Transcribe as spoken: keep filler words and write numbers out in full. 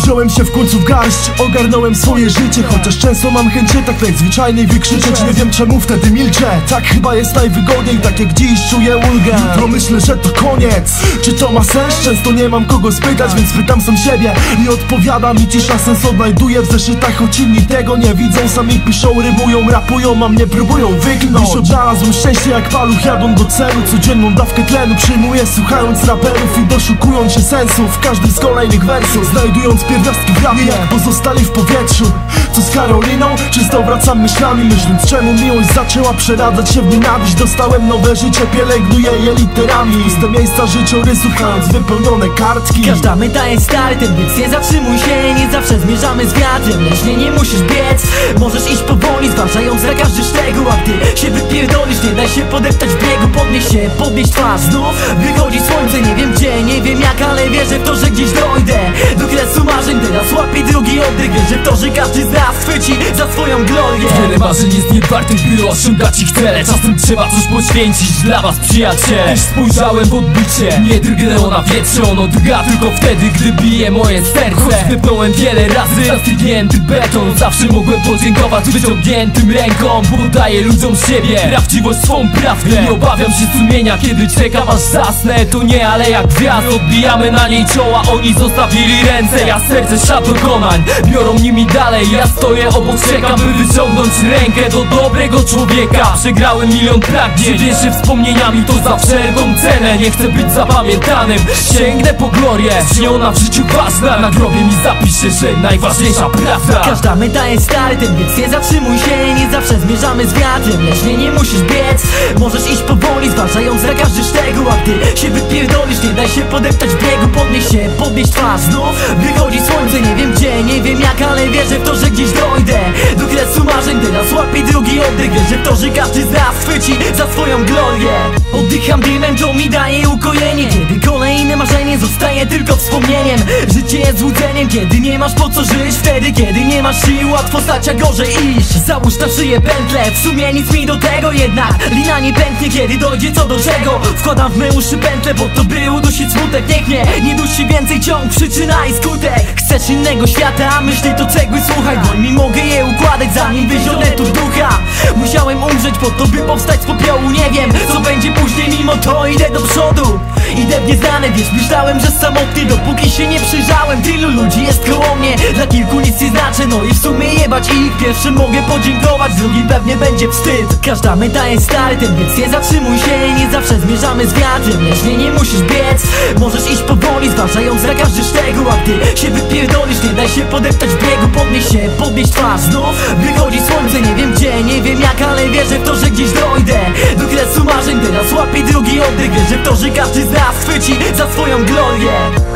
Wziąłem się w końcu w garść, ogarnąłem swoje życie. Chociaż często mam chęci tak najzwyczajniej wykrzyczeć. Nie wiem czemu wtedy milczę, tak chyba jest najwygodniej. Tak jak dziś czuję ulgę, jutro myślę, że to koniec. Czy to ma sens? Często nie mam kogo spytać, więc pytam sam siebie i odpowiada mi cisza. Sens odnajduję w zeszytach, choć inni tego nie widzą. Sami piszą, rymują, rapują, a mnie próbują wyknąć. Dziś odnalazłem szczęście jak paluch, jadą do celu. Codzienną dawkę tlenu przyjmuję, słuchając raperów i doszukując się sensu w każdym z kolejnych wersów. Znajdując pierwiastki w rapie, jak pozostali w powietrzu. Co z Karoliną? Często wracam myślami, myśląc czemu miłość zaczęła przeradzać się w nienawiść. Dostałem nowe życie, pielęgnuję je literami. Puste miejsca życiorysów, mając wypełnione kartki. Każda meta jest startem, więc nie zatrzymuj się. Nie zawsze zmierzamy z wiatrem, leśnie nie musisz biec. Możesz iść powoli, zważając na każdy szczegół. A gdy się wypierdolisz, nie daj się podeptać w biegu. Podnieś się, podnieś twarz, znów wychodzi słońce. Nie wiem gdzie, nie wiem jak, ale wierzę w to, że gdzieś dojdę do kresu marzeń. Teraz łapię drugi oddech, wierzę w to, że każdy z nas chwyci za swoją glorię. Wiele marzeń jest niewartych, by osiągać ich cele. Czasem trzeba coś poświęcić dla was, przyjaciele. Też spojrzałem w odbicie, nie drgnęło na wietrze. Ono drga tylko wtedy, gdy bije moje serce. Choć wypnąłem wiele razy zastygnięty beton, zawsze mogłem podziękować wyciągniętym rękom, bo daję ludziom siebie, prawdziwość swą prawdę. Nie obawiam się sumienia, kiedy czekam aż zasnę. To nie aleja gwiazd, odbijamy na niej czoła. Oni zostawili ręce, ja serce ślad dokonań biorą nimi dalej. Ja stoję obok, czekam, by wyciągnąć rękę do dobrego człowieka. Przegrałem milion pragnień, dzielę się wspomnieniami, to za wszelką cenę. Nie chcę być zapamiętanym, sięgnę po glorię. Czy ona w życiu ważna? Na grobie mi zapisze, że najważniejsza prawda. Każda meta jest startem, więc nie zatrzymuj się. Nie zawsze zmierzamy z wiatrem, leśnie nie musisz biec. Możesz iść powoli, zważając na każdy szczegół. A gdy się wypierdolisz, nie daj się podeptać w biegu. Podnieś się, podnieś twarz, znów wychodzi słońce. Nie wiem gdzie, nie wiem jak, ale wierzę w to, że gdzieś dojdę do kresu marzeń. Teraz łapię drugi oddech, wierzę w to, że każdy z nas chwyci za swoją glorię. Oddycham dymem, to mi daje ukojenie, kiedy kolejne marzenie zostaje tylko wspomnieniem. Życie jest złudzeniem, kiedy nie masz po co żyć. Wtedy, kiedy nie masz sił, łatwo stać, a gorzej iść. Załóż na szyję pętlę, w sumie nic mi do tego. Jednak lina nie pęknie, kiedy dojdzie co do czego. Wkładam w me uszy pętlę, bo to by udusić smutek. Niech mnie nie dusi więcej ciąg, przyczyna i skutek. Chcesz innego świata, a myśli to cegły, słuchaj. Bo mi mogę je układać, zanim wyzionę tu ducha. Musiałem umrzeć po to, by powstać z popiołu. Nie wiem, co będzie później, mimo to idę do przodu. Idę w nieznane, wiesz, myślałem, że samotny, dopóki się nie przyjrzałem. Tylu ludzi jest koło mnie, dla kilku nic nie znaczy. No i w sumie jebać ich, pierwszym mogę podziękować, drugim pewnie będzie wstyd. Każda meta jest startem, więc nie zatrzymuj się. Nie zawsze zmierzamy z wiatrem, leśnie nie musisz biec. Możesz iść powoli, zważając na każdy szczegół. A gdy się wypierdolisz, nie daj się podeptać w biegu. Podnieś się, podnieś twarz, znów wychodzi słońce. Nie wiem gdzie, nie wiem jak, ale wierzę w to, że gdzieś dojdę do kresu marzeń. Teraz łapię drugi oddech, wierzę w to, że każdy z nas chwyci za swoją glorię.